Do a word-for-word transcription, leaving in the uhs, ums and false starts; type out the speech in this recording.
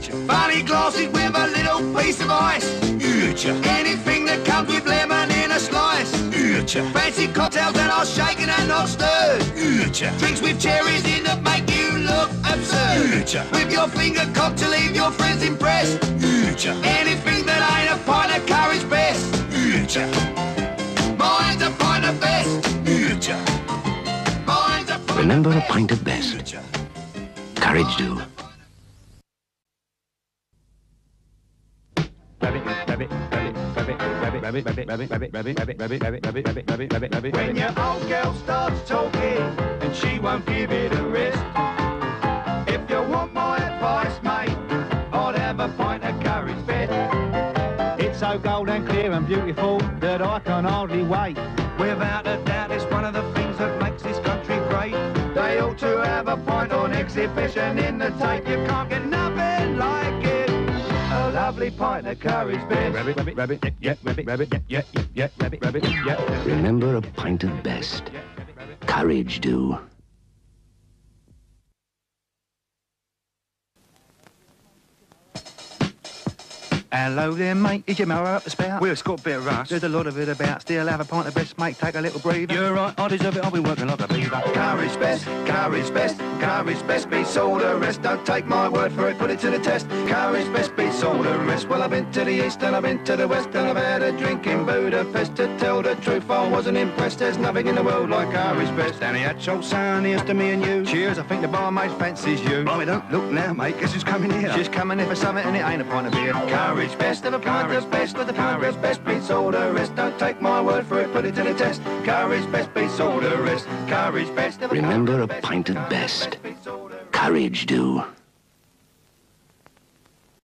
Funny glasses with a little piece of ice. Anything that comes with lemon in a slice. Fancy cocktails that are shaken and not stirred. Drinks with cherries in that make you look absurd. With your finger cocked to leave your friends impressed. Anything that ain't a pint of courage best. Mine's a pint of best. Mine's a pint Remember of a best. pint of best. Courage do. When your old girl starts talking and she won't give it a rest. If you want my advice, mate, I'd have a pint of courage best. It's so gold and clear and beautiful that I can hardly wait. Without a doubt, it's one of the things that makes this country great. They ought to have a pint on exhibition in the tape. You can't get nothing like it. A lovely pint of courage best. Remember a pint of best. Courage do. Hello there, mate. Is your mower up the spout? Well, it's got a bit of rust. There's a lot of it about. Still have a pint of best, mate. Take a little breather. You're right, I deserve it. I've been working like a beaver. Courage best, courage best, courage best beats all the rest. Don't take my word for it, put it to the test. Courage best beats all the rest. Well, I've been to the east and I've been to the west and I've had a drink in Budapest. To tell the truth, I wasn't impressed. There's nothing in the world like courage best. Danny Hatchell, son, here's to me and you. Cheers, I think the barmaid fancies you. Blimey, don't look now, mate. Guess who's coming here? She's coming here for something and it ain't a pint of beer. Courage best of a pint of best, with the pint of best beats all the rest. Don't take my word for it, put it to the test. Courage best beats all the rest. Courage best of a Remember a pint of best. Courage do.